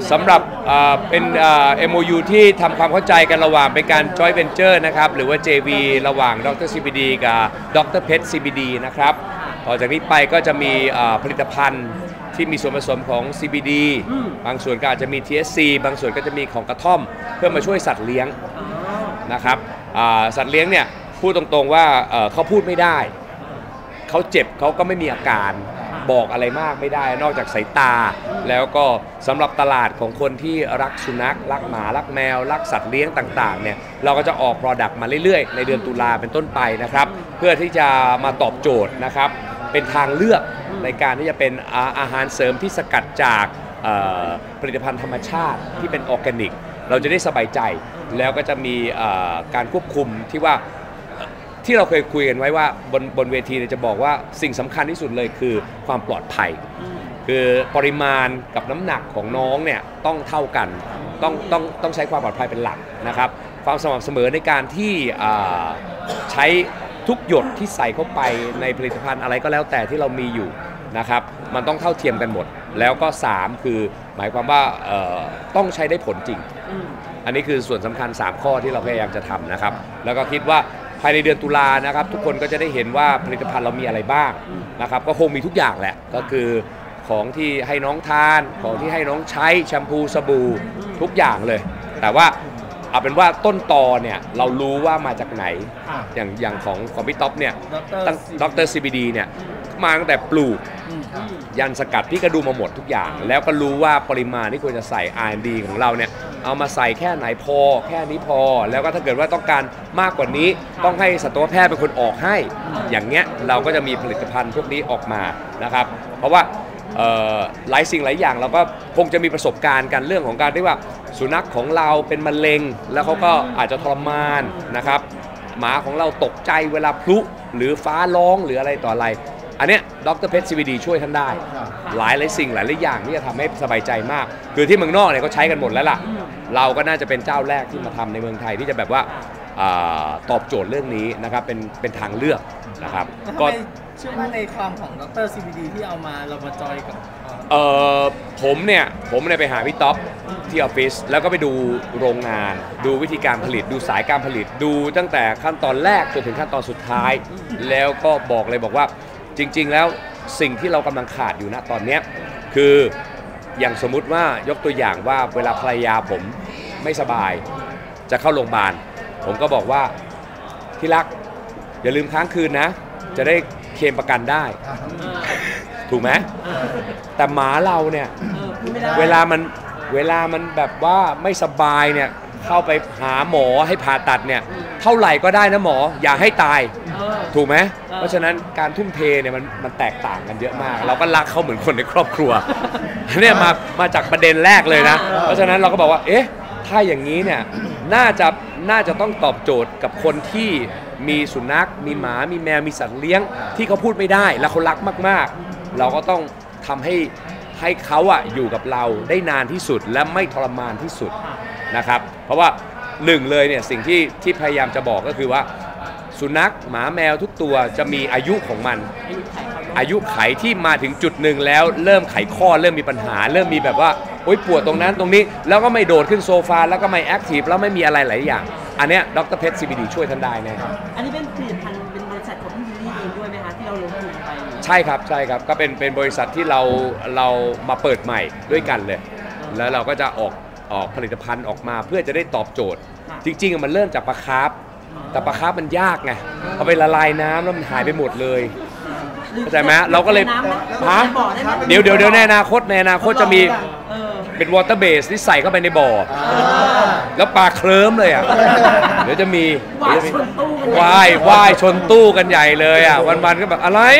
สำหรับเป็น MOU ที่ทำความเข้าใจกันระหว่างเป็นการ Joint Venture นะครับหรือว่า JV ระหว่างดร CBD กับดรเพชร CBD นะครับต่อจากนี้ไปก็จะมีผลิตภัณฑ์ที่มีส่วนผสมของ CBD บางส่วนก็อาจจะมี THC บางส่วนก็จะมีของกระท่อมเพื่อมาช่วยสัตว์เลี้ยงนะครับสัตว์เลี้ยงเนี่ยพูดตรงๆว่าเขาพูดไม่ได้เขาเจ็บเขาก็ไม่มีอาการบอกอะไรมากไม่ได้นอกจากสายตาแล้วก็สำหรับตลาดของคนที่รักสุนัขรักหมารักแมวรักสัตว์เลี้ยงต่างๆเนี่ยเราก็จะออก Product มาเรื่อยๆในเดือนตุลาเป็นต้นไปนะครับเพื่อที่จะมาตอบโจทย์นะครับเป็นทางเลือกในการที่จะเป็นอาหารเสริมที่สกัดจากผลิตภัณฑ์ธรรมชาติที่เป็นออร์แกนิกเราจะได้สบายใจแล้วก็จะมีการควบคุมที่ว่าที่เราเคยคุยกันไว้ว่าบนเวทีจะบอกว่าสิ่งสำคัญที่สุดเลยคือความปลอดภัยคือปริมาณกับน้ำหนักของน้องเนี่ยต้องเท่ากันต้องใช้ความปลอดภัยเป็นหลักนะครับความสม่ำเสมอในการที่ใช้ทุกหยดที่ใส่เข้าไปในผลิตภัณฑ์อะไรก็แล้วแต่ที่เรามีอยู่นะครับมันต้องเท่าเทียมกันหมดแล้วก็3คือหมายความว่าต้องใช้ได้ผลจริงอันนี้คือส่วนสำคัญ3ข้อที่เราพยายามจะทำนะครับแล้วก็คิดว่าภายในเดือนตุลานะครับทุกคนก็จะได้เห็นว่าผลิตภัณฑ์เรามีอะไรบ้างนะครับก็คงมีทุกอย่างแหละก็คือของที่ให้น้องทานของที่ให้น้องใช้แชมพูสบู่ทุกอย่างเลยแต่ว่าเอาเป็นว่าต้นตอเนี่ยเรารู้ว่ามาจากไหนอย่างของพี่ท็อปเนี่ยดร CBD เนี่ยมาตั้งแต่ปลูกยันสกัดพี่ก็ดูมาหมดทุกอย่างแล้วก็รู้ว่าปริมาณที่ควรจะใส่ R&D ของเราเนี่ยเอามาใส่แค่ไหนพอแค่นี้พอแล้วก็ถ้าเกิดว่าต้องการมากกว่านี้ต้องให้สัตวแพทย์เป็นคนออกให้อย่างเงี้ยเราก็จะมีผลิตภัณฑ์พวกนี้ออกมานะครับเพราะว่าหลายสิ่งหลายอย่างเราก็คงจะมีประสบการณ์กันเรื่องของการที่ว่าสุนัขของเราเป็นมะเร็งแล้วเขาก็อาจจะทรมานนะครับหมาของเราตกใจเวลาพลุหรือฟ้าร้องหรืออะไรต่ออะไรอันเนี้ยดรเพชร CBD ช่วยท่านได้หลายสิ่งหลายอย่างที่จะทำให้สบายใจมากคือที่เมืองนอกเนี่ยเขาใช้กันหมดแล้วล่ะเราก็น่าจะเป็นเจ้าแรกที่มาทำในเมืองไทยที่จะแบบว่าตอบโจทย์เรื่องนี้นะครับเป็นทางเลือกนะครับก็เชื่อว่าในความของดร CBD ที่เอามาเรามาจอยกับผมเนี่ยไปหาพี่ท็อปที่ออฟฟิศแล้วก็ไปดูโรงงานดูวิธีการผลิตดูสายการผลิตดูตั้งแต่ขั้นตอนแรกจนถึงขั้นตอนสุดท้ายแล้วก็บอกว่าจริงๆแล้วสิ่งที่เรากำลังขาดอยู่ณตอนนี้คืออย่างสมมุติว่ายกตัวอย่างว่าเวลาภรรยาผมไม่สบายจะเข้าโรงพยาบาลผมก็บอกว่าที่รักอย่าลืมค้างคืนนะจะได้เคลมประกันได้ถูกไหมแต่หมาเราเนี่ยเวลามันแบบว่าไม่สบายเนี่ยเข้าไปหาหมอให้ผ่าตัดเนี่ยเท่าไหร่ก็ได้นะหมออย่าให้ตายถูกไหมเพราะฉะนั้นการทุ่มเทเนี่ยมันแตกต่างกันเยอะมากเราก็รักเขาเหมือนคนในครอบครัวเนี่ยมาจากประเด็นแรกเลยนะเพราะฉะนั้นเราก็บอกว่าเอ๊ะถ้าอย่างนี้เนี่ยน่าจะต้องตอบโจทย์กับคนที่มีสุนัขมีหมามีแมวมีสัตว์เลี้ยงที่เขาพูดไม่ได้แล้วเขารักมากๆเราก็ต้องทำให้เขาอยู่กับเราได้นานที่สุดและไม่ทรมานที่สุดนะครับเพราะว่าหนึ่งเลยเนี่ยสิ่งที่พยายามจะบอกก็คือว่าสุนัขหมาแมวทุกตัวจะมีอายุของมันอายุไขที่มาถึงจุดหนึ่งแล้วเริ่มไขข้อเริ่มมีปัญหาเริ่มมีแบบว่าโอ๊ยปวดตรงนั้นตรงนี้แล้วก็ไม่โดดขึ้นโซฟาแล้วก็ไม่แอคทีฟแล้วไม่มีอะไรหลายอย่างอันเนี้ยดรเพชร CBD ช่วยท่านได้แน่อันนี้เป็นผลิตภัณฑ์เป็นบริษัทของพี่วิลลี่เองด้วยไหมคะที่เราลงทุนไปใช่ครับก็เป็นบริษัทที่เรามาเปิดใหม่ด้วยกันเลยแล้วเราก็จะออกผลิตภัณฑ์ออกมาเพื่อจะได้ตอบโจทย์จริงๆมันเริ่มจากปลาคาร์ฟแต่ปลาคาร์ฟมันยากไงพอไปละลายน้ำแล้วมันหายไปหมดเลยเข้าใจไหมเราก็เลยเดี๋ยวในอนาคตจะมีเป็นวอเตอร์เบสที่ใส่เข้าไปในบ่อแล้วปลาเคลิ้มเลยเดี๋ยวจะมีว่ายชนตู้กันใหญ่เลยวันๆก็แบบอะไร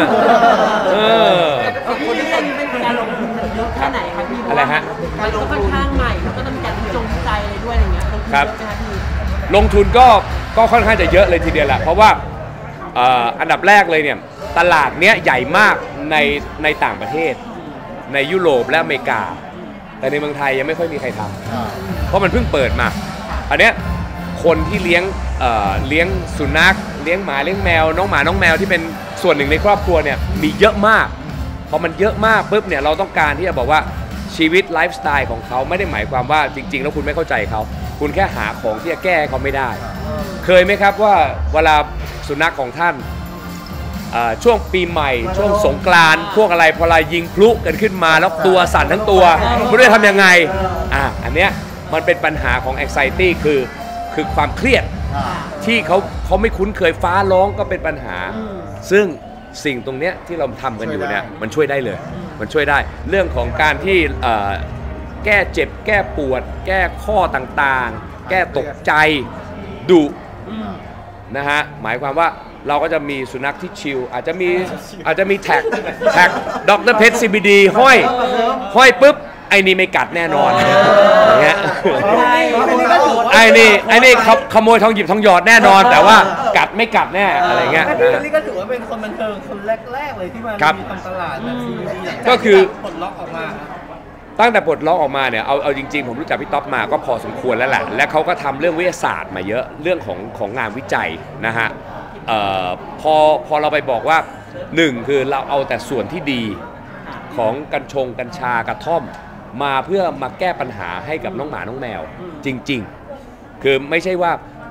คนที่เป็นการลงทุนเยอะแค่ไหนครับพี่อะไรฮะมันก็ค่อนข้างใหม่แล้วก็ต้องมีการจงใจอะไรด้วยอะไรเงี้ยครับลงทุนก็ค่อนข้างจะเยอะเลยทีเดียวแหละเพราะว่าอันดับแรกเลยเนี่ยตลาดเนี้ยใหญ่มากในต่างประเทศในยุโรปและอเมริกาแต่ในเมืองไทยยังไม่ค่อยมีใครทำเพราะมันเพิ่งเปิดมาอันเนี้ยคนที่เลี้ยงสุนัขเลี้ยงหมาเลี้ยงแมวน้องหมาน้องแมวที่เป็นส่วนหนึ่งในครอบครัวเนี่ยมีเยอะมากพอมันเยอะมากปุ๊บเนี่ยเราต้องการที่จะบอกว่าชีวิตไลฟ์สไตล์ของเขาไม่ได้หมายความว่าจริงๆแล้วคุณไม่เข้าใจเขาคุณแค่หาของที่จะแก้เขาไม่ได้เคยไหมครับว่าเวลาสุนัขของท่านช่วงปีใหม่ช่วงสงกรานต์พวกอะไรพอเรายิงพลุกันขึ้นมาแล้วตัวสั่นทั้งตัวคุณได้ทำยังไงอันเนี้ยมันเป็นปัญหาของ anxiety คือความเครียดที่เขาไม่คุ้นเคยฟ้าร้องก็เป็นปัญหาซึ่งสิ่งตรงเนี้ยที่เราทำกันอยู่เนี่ยมันช่วยได้เลยมันช่วยได้เรื่องของการที่แก้เจ็บแก้ปวดแก้ข้อต่างๆแก้ตกใจดุนะฮะหมายความว่าเราก็จะมีสุนัขที่ชิลอาจจะมีแท็กดรเพชร CBD ห้อยปุ๊บไอ้นี่ไม่กัดแน่นอนอย่างเงี้ยไอ้นี่ขโมยทองหยิบทองหยอดแน่นอนแต่ว่ากัดไม่กัดแน่อะไรเงี้ยพี่วิลลี่ก็ถือว่าเป็นคนบันเทิงคนแรกๆเลยที่มาทำตลาดแบบ CBD ก็คือปลดล็อกออกมาตั้งแต่ปลดล็อกออกมาเนี่ยเอาจริงๆผมรู้จักพี่ต๊อบมาก็พอสมควรแล้วแหละและเขาก็ทำเรื่องวิทยาศาสตร์มาเยอะเรื่องของงานวิจัยนะฮะพอเราไปบอกว่า1คือเราเอาแต่ส่วนที่ดีของกัญชากระท่อมมาเพื่อมาแก้ปัญหาให้กับน้องหมาน้องแมวจริงๆคือไม่ใช่ว่า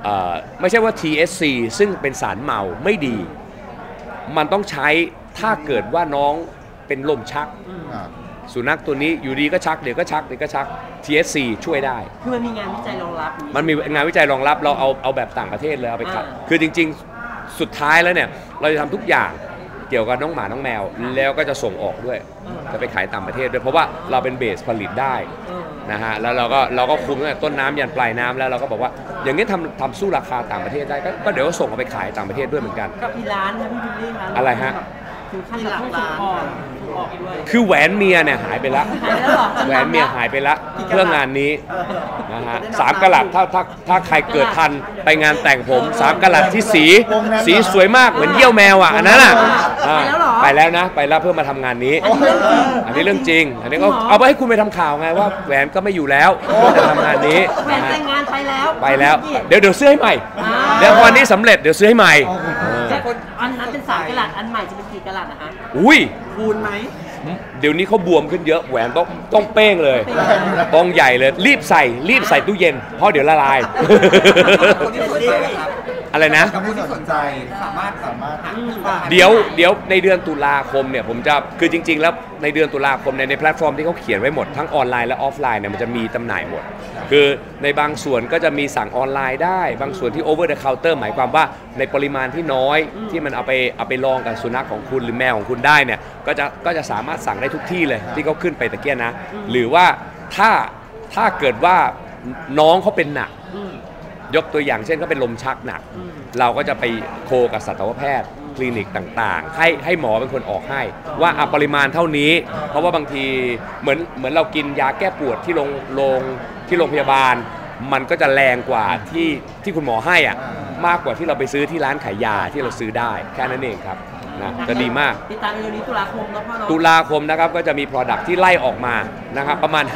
THC ซึ่งเป็นสารเมาไม่ดีมันต้องใช้ถ้าเกิดว่าน้องเป็นลมชักสุนัขตัวนี้อยู่ดีก็ชักเดี๋ยวก็ชักTHC ช่วยได้คือมันมีงานวิจัยรองรับมันมีงานวิจัยรองรับเราเอาแบบต่างประเทศเลยเอาไปขัดคือจริงๆสุดท้ายแล้วเนี่ยเราจะทำทุกอย่างเกี่ยวกับน้องหมาน้องแมวแล้วก็จะส่งออกด้วยจะไปขายต่างประเทศด้วยเพราะว่าเราเป็นเบสผลิตได้นะฮะแล้วเราก็คุมตั้งแต่ต้นน้ำยันปลายน้ำแล้วเราก็บอกว่าอย่างนี้ทำสู้ราคาต่างประเทศได้ก็เดี๋ยวส่งเอาไปขายต่างประเทศด้วยเหมือนกันกับที่ร้านนะพี่วิลลี่คะอะไรฮะถึงขั้นแบบต้องส่งออกด้วยคือแหวนเมียเนี่ยหายไปแล้วแหวนเมียหายไปแล้วเพื่องานนี้นะฮะ3 กะรัตถ้าใครเกิดทันไปงานแต่งผม3 กะรัตที่สีสวยมากเหมือนเยี่ยวแมวอ่ะอันนั้นอ่ะไปแล้วนะไปแล้วเพื่อมาทำงานนี้อันนี้เรื่องจริงอันนี้ก็เอาไปให้คุณไปทำข่าวไงว่าแหวนก็ไม่อยู่แล้วจะทำงานนี้แหวนแต่งงานไปแล้วเดี๋ยวซื้อให้ใหม่เดี๋ยววันนี้สำเร็จเดี๋ยวซื้อให้ใหม่อันนั้นเป็น3 กะรัตอันใหม่จะเป็นกี่กะรัตนะฮะอุ้ยคูณไหมเดี๋ยวนี้เขาบวมขึ้นเยอะแหวนต้องเป้งเลยต้องใหญ่เลยรีบใส่ตู้เย็นเพราะเดี๋ยวละลายอะไรนะคนที่สนใจสามารถเดี๋ยวในเดือนตุลาคมเนี่ยผมจะคือจริงๆแล้วในเดือนตุลาคมในแพลตฟอร์มที่เขาเขียนไว้หมดทั้งออนไลน์และออฟไลน์เนี่ยมันจะมีจำหน่ายหมดคือในบางส่วนก็จะมีสั่งออนไลน์ได้บางส่วนที่ over the counter หมายความว่าในปริมาณที่น้อยที่มันเอาไปลองกับสุนัขของคุณหรือแมวของคุณได้เนี่ยก็จะสามารถสั่งได้ทุกที่เลยที่เขาขึ้นไปตะเกียนะหรือว่าถ้าเกิดว่าน้องเขาเป็นหนักยกตัวอย่างเช่นเขาเป็นลมชักหนักเราก็จะไปโคกับสัตวแพทย์คลินิกต่างๆให้หมอเป็นคนออกให้ว่าปริมาณเท่านี้เพราะว่าบางทีเหมือนเรากินยาแก้ปวดที่โรงพยาบาลมันก็จะแรงกว่าที่คุณหมอให้อ่ะมากกว่าที่เราไปซื้อที่ร้านขายยาที่เราซื้อได้แค่นั้นเองครับนะจะดีมากติดตามเร็วนี้ตุลาคมนะพ่อเนาะตุลาคมนะครับก็จะมี Product ที่ไล่ออกมานะครับประมาณ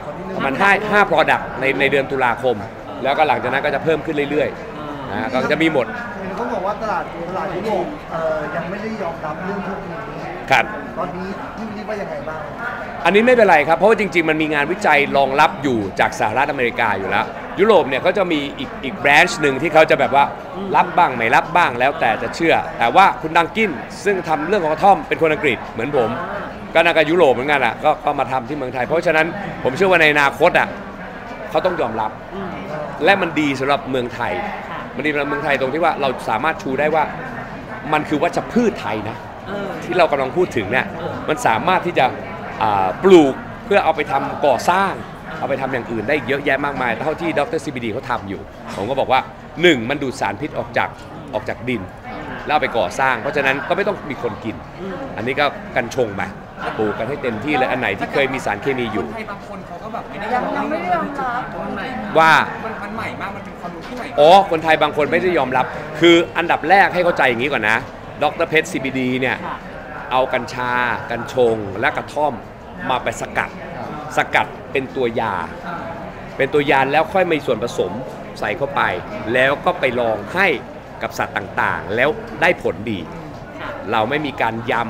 5 Product ในเดือนตุลาคมแล้วก็หลังจากนั้นก็จะเพิ่มขึ้นเรื่อยๆนะก็จะมีหมดเขาบอกว่าตลาดยุโรปยังไม่ได้ยอมรับเรื่องพวกนี้ครับตอนนี้พี่คิดว่ายังไงบ้างอันนี้ไม่เป็นไรครับเพราะว่าจริงๆมันมีงานวิจัยรองรับอยู่จากสหรัฐอเมริกาอยู่แล้วยุโรปเนี่ยเขาจะมีอีกแบรนช์หนึ่งที่เขาจะแบบว่ารับบ้างไม่รับบ้างแล้วแต่จะเชื่อแต่ว่าคุณดังกินซึ่งทำเรื่องของกระท่อมเป็นคนอังกฤษเหมือนผมก็น่าจะยุโรปเหมือนกันอ่ะก็มาทำที่เมืองไทยเพราะฉะนั้นผมเชื่อว่าในอนาคตอ่ะเขาต้องยอมรับและมันดีสำหรับเมืองไทยมันดีสำหรับเมืองไทยตรงที่ว่าเราสามารถชูได้ว่ามันคือวัชพืชไทยนะที่เรากำลังพูดถึงเนี่ยมันสามารถที่จะปลูกเพื่อเอาไปทำก่อสร้างเอาไปทำอย่างอื่นได้เยอะแยะมากมายเท่าที่ดร. CBD เขาทำอยู่ผมก็บอกว่า1มันดูดสารพิษออกจากดินแล้วเอาไปก่อสร้างเพราะฉะนั้นก็ไม่ต้องมีคนกินอันนี้ก็กันชงไปปลูกกันให้เต็มที่เลยอันไหนที่เคยมีสารเคมีอยู่บางคนเขาก็แบบยังไม่ได้ยอมรับว่ามันใหม่มากมันเป็นความรู้ที่ใหม่คนไทยบางคนไม่ได้ยอมรับคืออันดับแรกให้เข้าใจอย่างนี้ก่อนนะดร. เพชร CBD เนี่ยเอากัญชากัญชงและกระท่อมมาไปสกัดเป็นตัวยาแล้วค่อยมีส่วนผสมใส่เข้าไปแล้วก็ไปลองให้กับสัตว์ต่างๆแล้วได้ผลดีเราไม่มีการยำ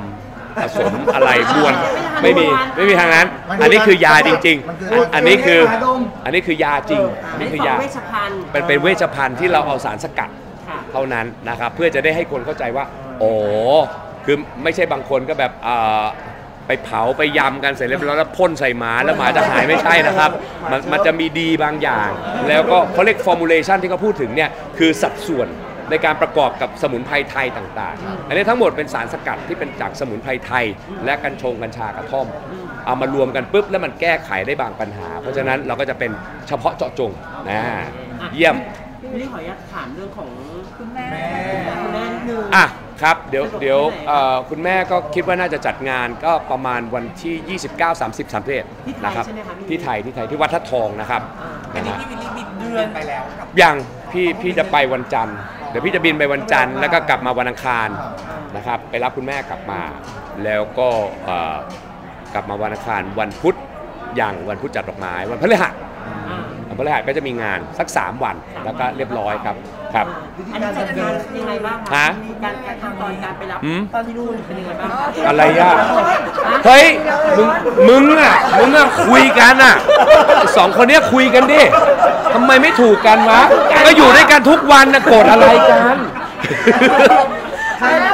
ผสมอะไรบ้วนไม่มีทางนั้น อันนี้คือยาจริงๆอันนี้คือยาจริงอันนี้คือยาเวชภัณฑ์เป็นเวชภัณฑ์ที่เราเอาสารสกัดเท่านั้นนะครับเพื่อจะได้ให้คนเข้าใจว่าโอ้คือไม่ใช่บางคนก็แบบไปเผาไปยำกันเสร็จแล้วแล้วพ่นใส่หมาแล้วหมาจะหายไม่ใช่นะครับมันจะมีดีบางอย่าง แล้วก็เขาเรียก formulation ที่เขาพูดถึงเนี่ยคือสัดส่วนในการประกอบกับสมุนไพรไทยต่างๆอันนี้ทั้งหมดเป็นสารสกัดที่เป็นจากสมุนไพรไทยและกัญชากระท่อมเอามารวมกันปุ๊บแล้วมันแก้ไขได้บางปัญหาเพราะฉะนั้นเราก็จะเป็นเฉพาะเจาะจงนะเยี่ยมพี่ขออนุญาตถามเรื่องของคุณแม่นิดนึงครับเดี๋ยวคุณแม่ก็คิดว่าน่าจะจัดงานก็ประมาณวันที่ 29 30 31นะครับที่ไทยที่วัดทัดทองนะครับอันนี้พี่วิลลี่บินเดือนไปแล้วยังพี่จะไปวันจันทร์เดี๋ยวพี่จะบินไปวันจันทร์แล้วก็กลับมาวันอังคารนะครับไปรับคุณแม่กลับมาแล้วก็กลับมาวันอังคารวันพุธอย่างวันพุธจัดดอกไม้วันพฤหัสก็จะมีงานสัก3วันแล้วก็เรียบร้อยครับอันนี้จัดงานยังไงบ้างคะมีการขั้นตอนการไปรับที่นู่นเป็นยังไงบ้างอะไรเฮ้ยมึงอ่ะคุยกันอ่ะสองคนเนี้ยคุยกันดิทำไมไม่ถูกกันวะก็อยู่ด้วยกันทุกวันนะโกรธอะไรกันขั้น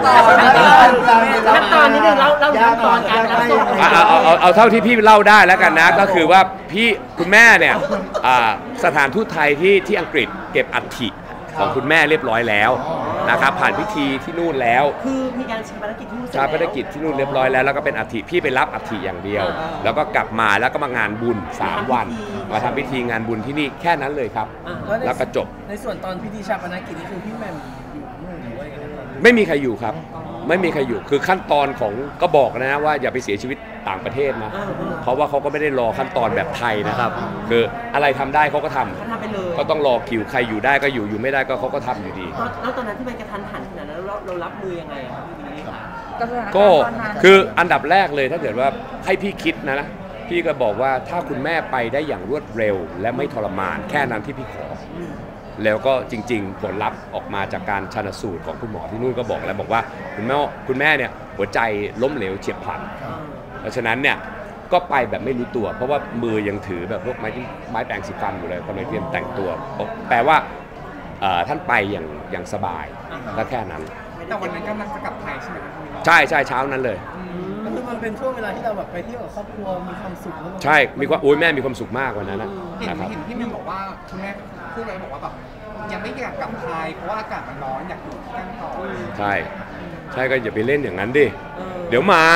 ตอนนิดนึงเล่าขั้นตอนการรับส่งเอาเท่าที่พี่เล่าได้แล้วกันนะก็คือว่าคุณแม่เนี่ยสถานทูตไทยที่อังกฤษเก็บอัฐิของคุณแม่เรียบร้อยแล้วนะครับผ่านพิธีที่นู่นแล้วคือมีการชาปนกิจที่นู่นที่นู่นเรียบร้อยแล้วก็เป็นอัฐิพี่ไปรับอัฐิอย่างเดียวแล้วก็กลับมาแล้วก็มางานบุญ3วันมาทำพิธีงานบุญที่นี่แค่นั้นเลยครับแล้วก็จบในส่วนตอนพิธีชาปนกิจนี่คือพี่แม่อยู่นู่นหรือว่าอย่างไรไม่มีใครอยู่ครับไม่มีใครอยู่คือขั้นตอนของก็บอกนะว่าอย่าไปเสียชีวิตต่างประเทศนะเพราะว่าเขาก็ไม่ได้รอขั้นตอนแบบไทยนะครับคืออะไรทำได้เขาก็ทำก็ต้องรอคิวใครอยู่ได้ก็อยู่ไม่ได้ก็เขาก็ทำอยู่ดีแล้วตอนนั้นที่มันกระทันหันขนาดนั้นเรารับมือยังไงครับพี่ก็คืออันดับแรกเลยถ้าเกิดว่าให้พี่คิดนะพี่ก็บอกว่าถ้าคุณแม่ไปได้อย่างรวดเร็วและไม่ทรมานแค่นั้นที่พี่ขอแล้วก็จริงๆผลลัพธ์ออกมาจากการชันสูตรของคุณหมอที่นู่นก็บอกแล้วบอกว่าคุณแม่เนี่ยหัวใจล้มเหลวเฉียบพลันเพราะฉะนั้นเนี่ยก็ไปแบบไม่รู้ตัวเพราะว่ามือยังถือแบบพวกไม้แปรงสีฟันอยู่เลยกำลังเตรียมแต่งตัวแปลว่าท่านไปอย่างสบายก็แค่นั้นแต่วันนั้นกำลังจะกลับไทยใช่ไหมใช่เช้านั้นเลยคือมันเป็นช่วงเวลาที่เราแบบไปเที่ยวกับครอบครัวมีความสุขใช่มีความแม่มีความสุขมากวันนั้นนะเห็นที่แม่บอกว่าคุณแม่พูดไว้บอกว่าแบบยังไม่อยากกลับไทยเพราะว่าอากาศมันร้อนอยากอยู่ที่นั่นต่อใช่ก็อย่าไปเล่นอย่างนั้นดิเดี๋ยวมา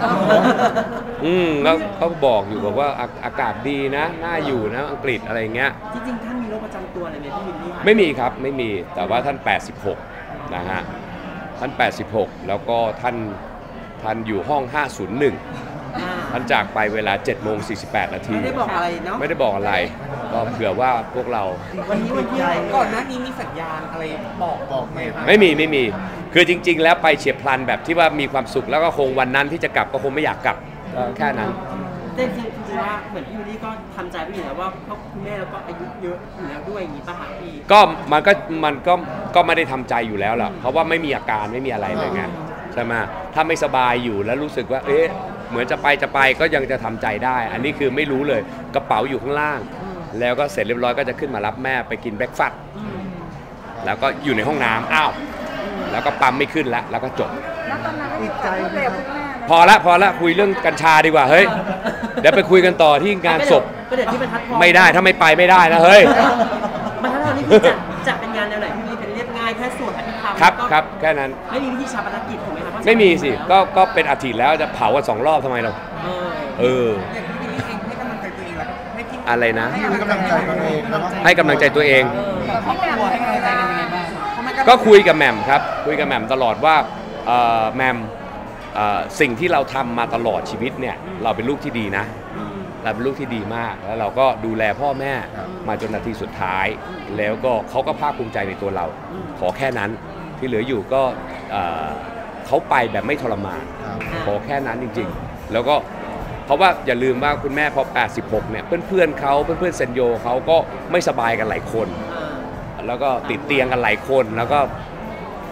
แล้วเขาบอกอยู่บอกว่าอากาศดีนะน่าอยู่นะอังกฤษอะไรเงี้ยจริงๆท่านมีโรคประจำตัวอะไรไหมพี่วิลลี่ไม่มีครับไม่มีแต่ว่าท่าน86นะฮะท่าน86แล้วก็ท่านอยู่ห้อง501ท่านจากไปเวลา 7:48 นาทีไม่ได้บอกอะไรเนาะไม่ได้บอกอะไรก็เผื่อว่าพวกเราวันนี้วันที่ก่อนหน้านี้มีสัญญาณอะไรบอกไหมครับไม่มีคือจริงๆแล้วไปเฉียบพลันแบบที่ว่ามีความสุขแล้วก็คงวันนั้นที่จะกลับก็คงไม่อยากกลับแค่นั้นแต่จริงๆว่าเหมือนพี่วิลลี่ก็ทำใจไปอยู่แล้วว่าเพราะคุณแม่เราก็อายุเยอะอยู่แล้วด้วยอย่างนี้ป่ะคะพี่ก็มันก็ไม่ได้ทำใจอยู่แล้วล่ะเพราะว่าไม่มีอาการไม่มีอะไรเลยไงใช่ไหมถ้าไม่สบายอยู่แล้วรู้สึกว่าเหมือนจะไปก็ยังจะทำใจได้อันนี้คือไม่รู้เลยกระเป๋าอยู่ข้างล่างแล้วก็เสร็จเรียบร้อยก็จะขึ้นมารับแม่ไปกินแบรคฟาสต์แล้วก็อยู่ในห้องน้ำแล้วก็ปั๊มไม่ขึ้นแล้วก็จบพอละคุยเรื่องกัญชาดีกว่าเฮ้ยเดี๋ยวไปคุยกันต่อที่งานศพไม่ได้ถ้าไม่ไปไม่ได้นะเฮ้ยมันถ้าเรานี่คือจะเป็นงานแนวไหนพี่เป็นเรียบง่ายแค่สวดอภิธรรมครับแค่นั้นไม่มีพิธีชาปนกิจถูกไหมครับไม่มีสิก็เป็นอาทิตย์แล้วจะเผากัน2 รอบทำไมเราอย่างพี่วิลลี่เองให้กำลังใจตัวเองแล้วให้พี่อะไรนะให้กำลังใจตัวเองให้กำลังใจตัวเองครอบครัวให้กำลังใจกันยังไงบ้างก็คุยกับแหม่มครับคุยกับแหม่มตลอดว่าแหม่มสิ่งที่เราทำมาตลอดชีวิตเนี่ยเราเป็นลูกที่ดีนะเราเป็นลูกที่ดีมากแล้วเราก็ดูแลพ่อแม่มาจนนาทีสุดท้ายแล้วก็เขาก็ภาคภูมิใจในตัวเราขอแค่นั้นที่เหลืออยู่ก็เขาไปแบบไม่ทรมานขอแค่นั้นจริงๆแล้วก็เพราะว่าอย่าลืมว่าคุณแม่พอ86เนี่ยเพื่อนเซนโยเขาก็ไม่สบายกันหลายคนแล้วก็ติดเตียงกันหลายคนแล้วก็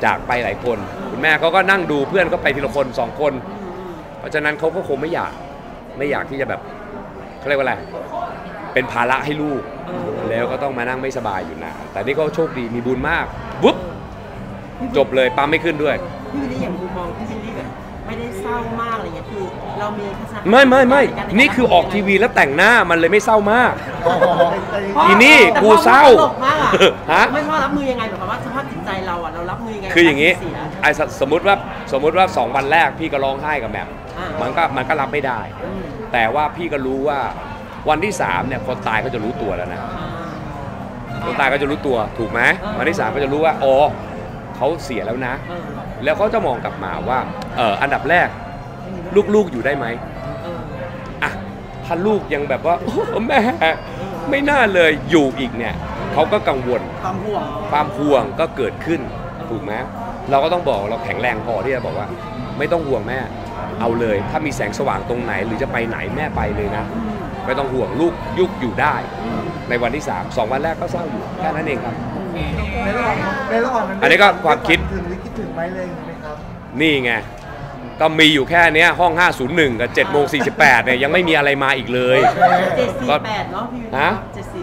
จากไปหลายคนคุณแม่เขาก็นั่งดูเพื่อนก็ไปทีละคน2 คนเพราะฉะนั้นเขาก็คงไม่อยากที่จะแบบเขาเรียกว่าอะไรเป็นภาระให้ลูกแล้วก็ต้องมานั่งไม่สบายอยู่นานแต่นี่ก็โชคดีมีบุญมากปุ๊บจบเลยปั๊มไม่ขึ้นด้วยพี่วิลลี่อย่างมุมมองพี่วิลลี่แบบไม่ได้เศร้ามากอะไรเงี้ยคือเรามีทัศนคติไม่นี่คือออกทีวีแล้วแต่งหน้ามันเลยไม่เศร้ามากอีนี่กูเศร้าฮะไม่พ่อรับมือยังไงแบบว่าสภาพจิตใจเราอ่ะเรารับมือยังไงคืออย่างนี้ไอ้สมมติว่า2 วันแรกพี่ก็ร้องไห้กับแหม่มมันก็รับไม่ได้แต่ว่าพี่ก็รู้ว่าวันที่3เนี่ยคนตายก็จะรู้ตัวแล้วนะคนตายก็จะรู้ตัวถูกไหมวันที่3ก็จะรู้ว่าอ๋อเขาเสียแล้วนะแล้วเขาจะมองกลับมาว่าอันดับแรกลูกๆอยู่ได้ไหมอ่ะถ้าลูกยังแบบว่าแม่ไม่น่าเลยอยู่อีกเนี่ยเขาก็กังวลความห่วงก็เกิดขึ้นถูกไหมเราก็ต้องบอกเราแข็งแรงพอที่จะบอกว่าไม่ต้องห่วงแม่เอาเลยถ้ามีแสงสว่างตรงไหนหรือจะไปไหนแม่ไปเลยนะไม่ต้องห่วงลูกยุกอยู่ได้ในวันที่2 วันแรกก็เศร้าอยู่แค่นั้นเองครับในระหว่างอันนี้ก็ความคิดคิดถึงไหมเลยไหมครับนี่ไงก็มีอยู่แค่นี้ห้อง501กับ7:48เนี่ยยังไม่มีอะไรมาอีกเลย 748เนาะพี่ฮะ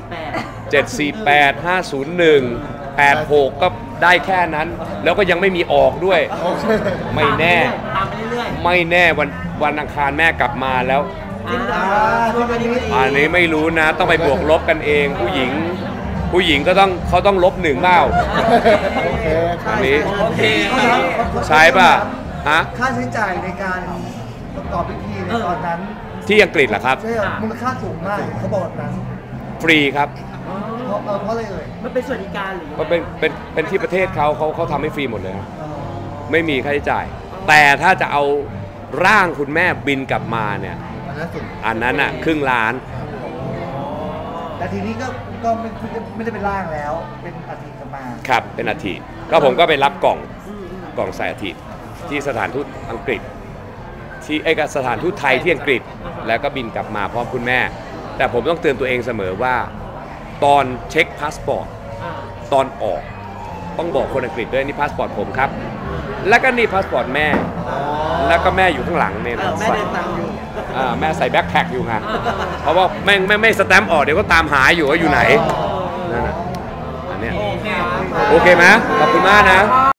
748 501 86ก็ได้แค่นั้นแล้วก็ยังไม่มีออกด้วยไม่แน่ไม่แน่วันอังคารแม่กลับมาแล้วอันนี้ไม่รู้นะต้องไปบวกลบกันเองผู้หญิงก็เขาต้องลบ1เปล่าอันนี้ใช่ป่ะฮะค่าใช้จ่ายในการประกอบพิธีในตอนนั้นที่อังกฤษเหรอครับใช่มูลค่าสูงมากเขาบอกแบบนั้นฟรีครับเพราะอะไรเอ่ยมันเป็นสวัสดิการหรือมันเป็นที่ประเทศเขาทำให้ฟรีหมดเลยไม่มีค่าใช้จ่ายแต่ถ้าจะเอาร่างคุณแม่บินกลับมาเนี่ยอันนั้นอ่ะครึ่งล้านแต่ทีนี้ก็ไม่ได้เป็นร่างแล้วเป็นอัฐิกลับมาครับเป็นอัฐิก็ผมก็ไปรับกล่องใส่อัฐิที่สถานทูตอังกฤษที่สถานทูตไทยที่อังกฤษแล้วก็บินกลับมาพร้อมคุณแม่แต่ผมต้องเตือนตัวเองเสมอว่าตอนเช็คพาสปอร์ตตอนออกต้องบอกคนอังกฤษด้วยนี่พาสปอร์ตผมครับแล้วก็นี่พาสปอร์ตแม่แล้วก็แม่อยู่ข้างหลังเนี่ยแม่เดินตามอยู่แม่ใส่แบ็คแพ็คอยู่ไงเพราะว่าไม่สแตมป์ออกเดี๋ยวก็ตามหาอยู่ว่าอยู่ไหนนั่นน่ะอันนี้โอเคไหมขอบคุณมากนะ